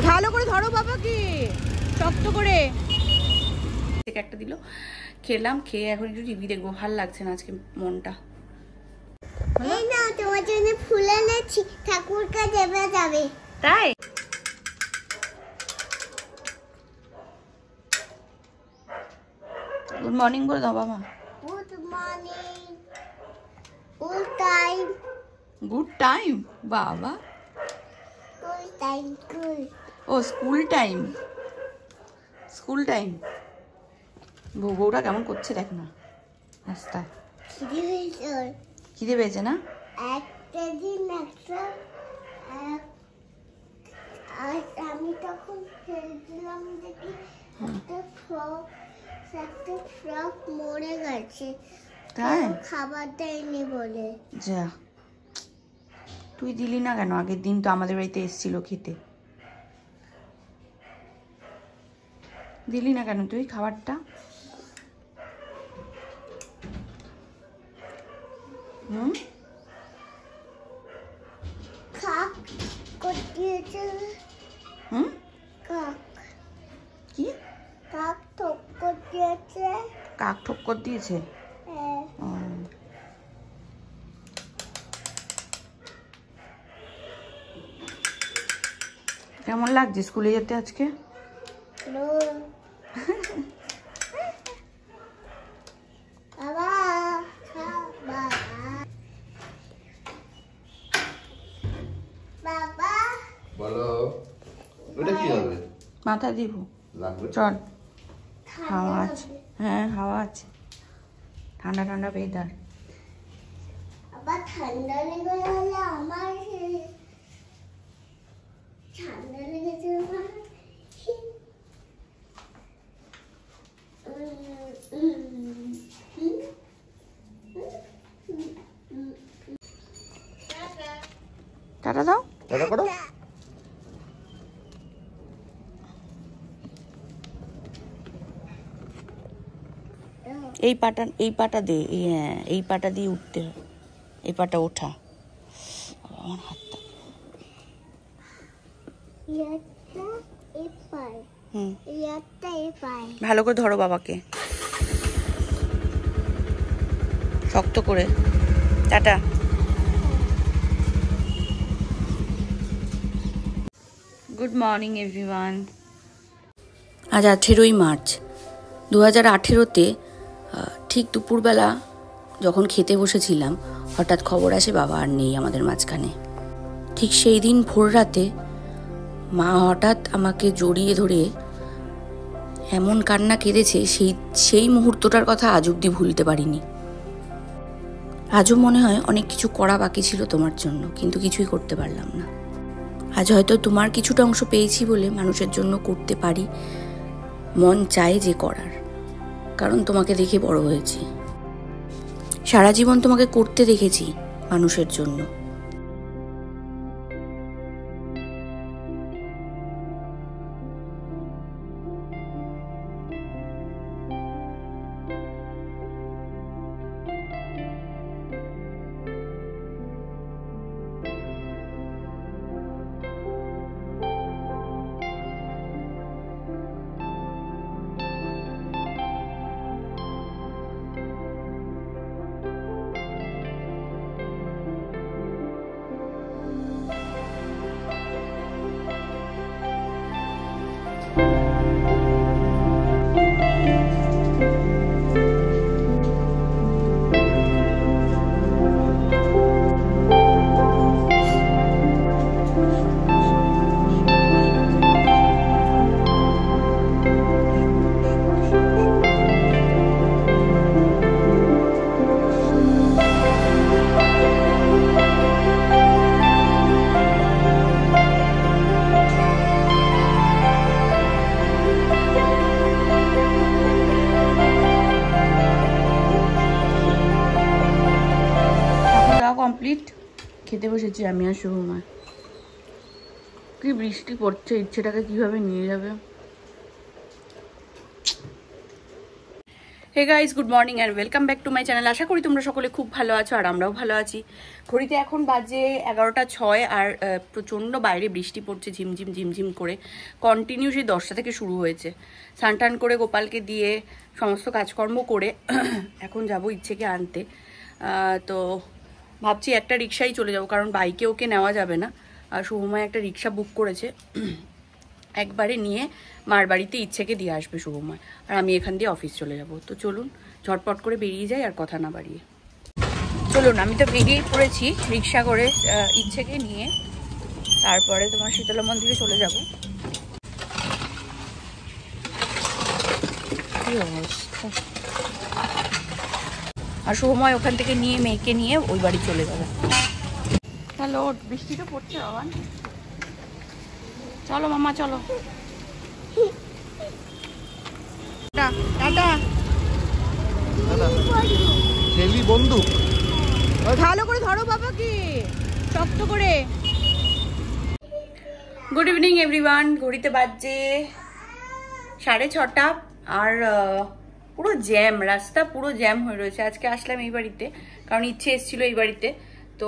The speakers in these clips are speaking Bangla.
ভালো করে ধরো বাবাকে, শক্ত করে। একটা দিল, খেলাম, খেয়ে এখন একটু টিভি দেখবো। ভাল লাগছে না আজকে মনটা। এই না তোমার জন্য ফুল এনেছি, ঠাকুরকে দেবে যাবে। তাই গুড মর্নিং বলে দাও বাবা। Good morning. Good time. Good time বাবা। Good time. গুড। ও স্কুল টাইম, স্কুল টাইম। বউটা কেমন করছে দেখ না রাস্তায়। খিদে পেয়েছে না? একটা দিন একটা আমি তখন খেলছিলাম দেখি একটা ফ্রক মরে গেছে, তাই খাবার দেয়নি বলে। যা, তুই দিলি না কেন? আগের দিন তো আমাদের বাড়িতে এসেছিল খেতে, দিলি না কেন তুই খাবারটা? কাক দিয়েছে। কাক কি? কাক ঠক্কর দিয়েছে। কাক ঠক্কর দিয়েছে? কেমন লাগছে স্কুলে যেতে আজকে? মাথা দিব চল, হাওয়া আছে। হ্যাঁ হাওয়া আছে, ঠান্ডা ঠান্ডা ওয়েদার। আবার ঠান্ডা লেগে গেলে আমার ঠান্ডা লেগেছে। টাটা দাও, টাটা করো। এই পাটা দে, হ্যাঁ এই পাটা দিয়ে উঠতে হয়, এই পাটা ওঠা। আমার হাতটা ভালো করে ধরো বাবাকে, শক্ত করে। টাটা। Good morning everyone. আজ 18ই মার্চ 2018-তে ঠিক দুপুরবেলা যখন খেতে বসেছিলাম, হঠাৎ খবর আসে বাবা আর নেই আমাদের মাঝখানে। ঠিক সেই দিন ভোর রাতে মা হঠাৎ আমাকে জড়িয়ে ধরে এমন কান্না কেঁদেছে, সেই মুহূর্তটার কথা আজ অব্দি ভুলতে পারিনি। আজও মনে হয় অনেক কিছু করা বাকি ছিল তোমার জন্য, কিন্তু কিছুই করতে পারলাম না। আজ হয়তো তোমার কিছুটা অংশ পেয়েছি বলে মানুষের জন্য করতে পারি, মন চায় যে করার, কারণ তোমাকে দেখে বড় হয়েছি। সারা জীবন তোমাকে করতে দেখেছি মানুষের জন্য। কমপ্লিট, খেতে বসেছি আমি আর শুভমা। কি বৃষ্টি পড়ছে, ইচ্ছেটাকে কিভাবে নিয়ে যাবে। Hey guys, good morning and welcome back to my channel. আশা করি তোমরা সকলে খুব ভালো আছো আর আমরাও ভালো আছি। ঘড়িতে এখন বাজে 11:06 আর প্রচণ্ড বাইরে বৃষ্টি পড়ছে ঝিমঝিম ঝিমঝিম করে। কন্টিনিউ সেই 10টা থেকে শুরু হয়েছে। স্নান টান করে গোপালকে দিয়ে সমস্ত কাজকর্ম করে এখন যাব ইচ্ছেকে আনতে। তো ভাবছি একটা রিক্সায় চলে যাব, কারণ বাইকে ওকে নেওয়া যাবে না। আর শুভময় একটা রিক্সা বুক করেছে, একবারে নিয়ে মার বাড়িতে ইচ্ছেকে দিয়ে আসবে শুভময়, আর আমি এখান দিয়ে অফিস চলে যাব। তো চলুন ঝটপট করে বেরিয়ে যাই আর কথা না বাড়িয়ে। চলুন, আমি তো বেরিয়েই পড়েছি রিক্সা করে ইচ্ছেকে নিয়ে। তারপরে তোমার শীতলা মন্দিরে চলে যাব। কি অবস্থা! আর শুভময় ওখান থেকে নিয়ে মেয়েকে নিয়ে ওই বাড়ি চলে যাবে। হ্যালো, বৃষ্টিটা পড়ছে বাবা। চলো মামা, চলো। টাটা। খেলি বন্দুক ভালো করে ধরো বাবাকে, শক্ত করে। Good evening everyone. ঘড়িতে বাজছে 6:30 আর পুরো জ্যাম, রাস্তা পুরো জ্যাম হয়ে রয়েছে। আজকে আসলাম এই বাড়িতে কারণ ইচ্ছে এসেছিল এই বাড়িতে। তো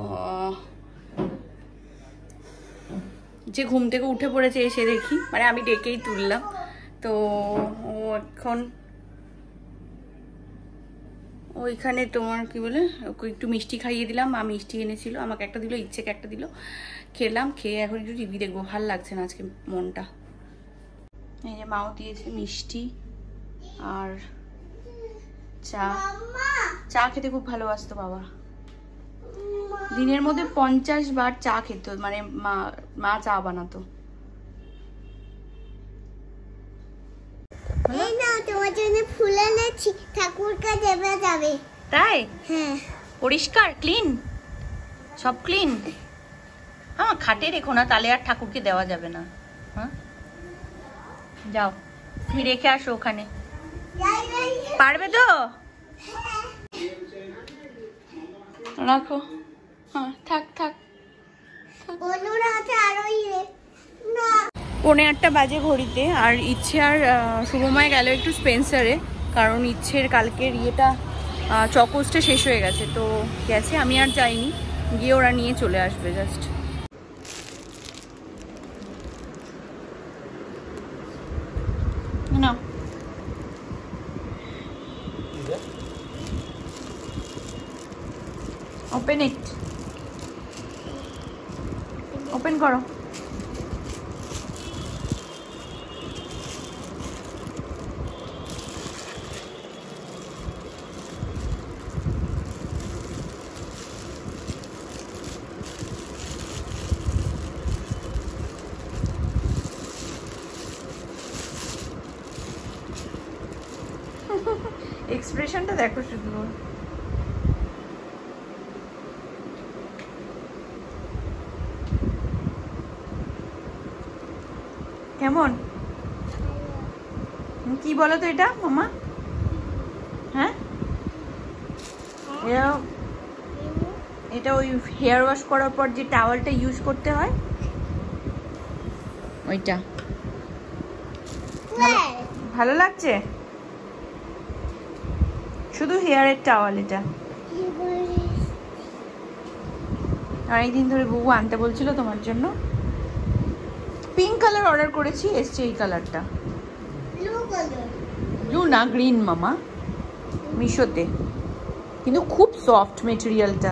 যে ঘুম থেকে উঠে পড়েছে এসে দেখি, মানে আমি ডেকেই তুললাম। তো ও এখন ওইখানে তোমার কি বলে, ওকে একটু মিষ্টি খাইয়ে দিলাম। মা মিষ্টি এনেছিল, আমাকে একটা দিল, ইচ্ছেকে একটা দিল। খেলাম, খেয়ে এখন একটু টিভি দেখবো। ভাল লাগছে না আজকে মনটা। এই যে মাও দিয়েছে মিষ্টি আর চা। চা খেতে খুব ভালোবাসতো বাবা। দিনের মধ্যে 50 বার চা খেত, মানে মা চা বানাতো। এই না, তোমার জন্য ফুল এনেছি, ঠাকুরকে দেবে যাবে। তাই? হ্যাঁ। পরিষ্কার, ক্লিন, সব ক্লিন। খাটে রেখো না, তাহলে আর ঠাকুরকে দেওয়া যাবে না। হ্যাঁ, যাও তুমি রেখে আসো ওখানে। পারবে তো? রাখো। হ্যাঁ, থাক থাক। 8:15 বাজে ঘড়িতে। আর ইচ্ছে আর শুভময় গেল একটু স্পেন্সারে, কারণ ইচ্ছের কালকের ইয়েটা চকোসটা শেষ হয়ে গেছে। তো গেছে, আমি আর যাইনি, গিয়ে ওরা নিয়ে চলে আসবে জাস্ট। না, ওপেন ইট, ওপেন করো। এক্সপ্রেশনটা দেখো শুধু। কেমন, কি বলো তো এটা মামা? হ্যাঁ, এটা ওই হেয়ার ওয়াশ করার পর যে টাওয়ালটা ইউজ করতে হয় ওইটা। ভালো লাগছে? শুধু হেয়ারের টাওয়াল এটা। অনেকদিন ধরে বুবু আনতে বলছিল তোমার জন্য। পিঙ্ক কালার অর্ডার করেছি, এসছে এই কালারটা। ব্লু না, গ্রিন মামা, মিশোতে। কিন্তু খুব সফট মেটেরিয়ালটা।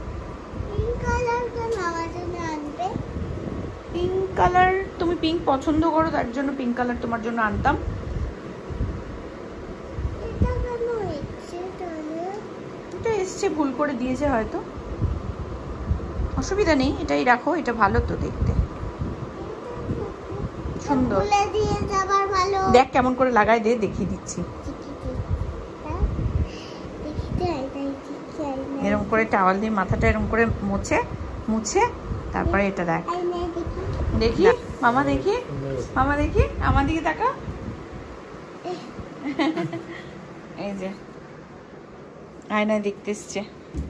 পিঙ্ক কালার, তুমি পিঙ্ক পছন্দ করো, তার জন্য পিঙ্ক কালার তোমার জন্য আনতাম। এটা এসছে, ভুল করে দিয়েছে হয়তো, অসুবিধা নেই, এটাই রাখো। এটা ভালো তো দেখতে, সুন্দর। দেখ কেমন করে লাগাই, দে দেখিয়ে দিচ্ছি। এরকম করে টাওয়াল দিয়ে মাথাটা এরকম করে মুছে তারপরে এটা দেখ। দেখি মামা, দেখি মামা, দেখি আমার দিকে তাকা। এই যে আয়নায় দেখতে এসছে।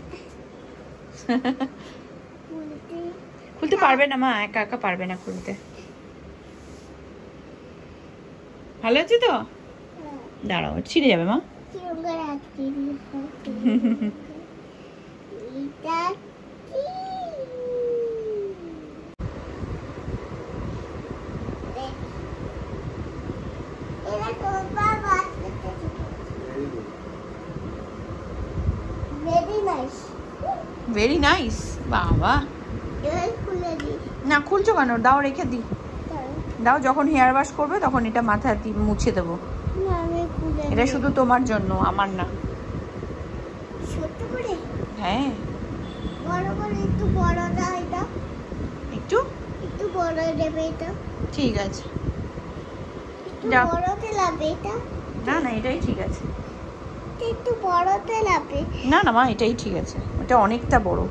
খুলতে পারবে না মা, একা একা পারবে না খুলতে। ভালো আছে তো? দাঁড়াও, ছিঁড়ে যাবে মা। কিরম করে আসছি এটা কি এটা তো বাবা ভেরি নাইস ভেরি নাইস। বাবা, এবার খুলে দিই না খুলছো কেন? দাও, রেখে দিই। দাও, যখন হেয়ার ওয়াশ করবে তখন এটা মাথা মুছে দেবো। না আমি খুলে এটা শুধু তোমার জন্য, আমার না। ছোট করে হ্যাঁ, বড় করে একটু বড়টা এটা একটু একটু বড় দেবে এটা ঠিক আছে। একটু যাও। বড়তে লাগবে এটা না না, এটাই ঠিক আছে। একটু বড়তে লাগবে না না মা, এটাই ঠিক আছে। এটা অনেকটা বড়।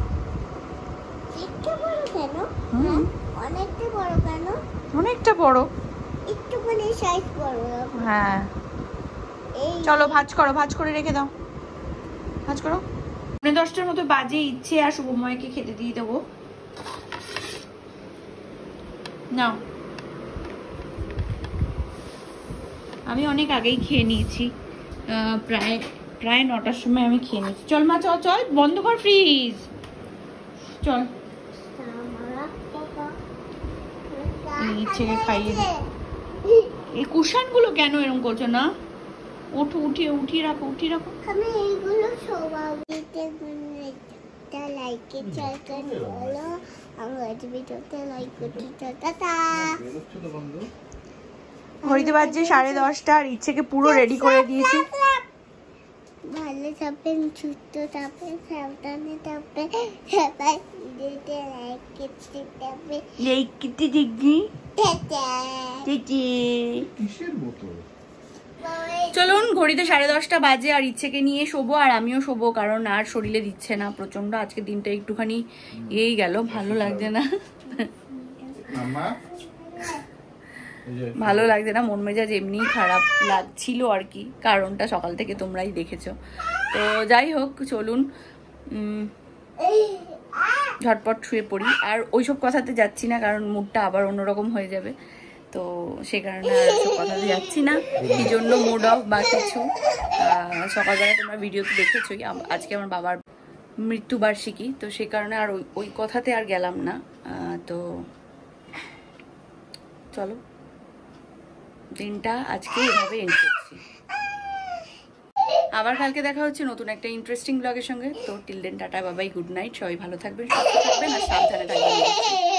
একটু বড় কেন? হুম। হ্যাঁ, অনেকটা বড় কেন? অনেকটা বড়। একটুখানি সাইজ বড় লাগবে। হ্যাঁ, এই চলো ভাঁজ করো, ভাঁজ করে রেখে দাও। ভাঁজ করো। 10টার মতো বাজে, ইচ্ছে আর শুভময়কে খেতে দিয়ে দেবো। নাও, আমি অনেক আগেই খেয়ে নিয়েছি। প্রায় 9টার সময় আমি খেয়ে নিয়েছি। চল মা, চল চল, বন্ধ কর ফ্রিজ। চল, ইচ্ছেকে খাইয়ে দে। এই কুশানগুলো কেন এরকম করছো না? উঠিয়ে রাখো, উঠিয়ে রাখো। আমি এইগুলো সবাইকে একটা লাইকে চাইতে বলো আমার ভিডিওতে লাইক করতে টাটা। ঘড়িতে বাজছে 10:30 আর ইচ্ছেকে পুরো রেডি করে দিয়েছি। ভালো থাকবেন, সুস্থ থাকবেন, সাবধানে থাকবেন, সবাই ভিডিওতে লাইক করতে যাবে। এই কিটি ডিগ্রি টাটা। কিসের বোতল? চলুন, ঘড়িতে 10:30 বাজে আর ইচ্ছেকে নিয়ে শোবো, আর আমিও শোবো, কারণ আর শরীরে দিচ্ছে না প্রচন্ড। আজকে দিনটা একটুখানি এই গেল, ভালো লাগছে না। ভালো লাগছে না, মন মেজাজ এমনি খারাপ লাগছিল আর কি। কারণটা সকাল থেকে তোমরাই দেখেছো। তো যাই হোক, চলুন ঝটপট শুয়ে পড়ি। আর ওইসব কথাতে যাচ্ছি না, কারণ মুডটা আবার অন্যরকম হয়ে যাবে। তো সে কারণে আর ওইসব কথাতে যাচ্ছি না, কি জন্য মুড অফ বা কিছু। সকালবেলা তোমরা ভিডিওতে দেখেছোই, আজকে আমার বাবার মৃত্যুবার্ষিকী, তো সে কারণে আর ওই কথাতে আর গেলাম না। তো চলো, দিনটা আজকে এভাবে এন্ড করছি। আবার কালকে দেখা হচ্ছে নতুন একটা ইন্টারেস্টিং ব্লগের সঙ্গে। তো টিল দেন টাটা, বাবাই, গুড নাইট। সবাই ভালো থাকবেন, সুস্থ থাকবেন আর সাবধানে থাকবেন।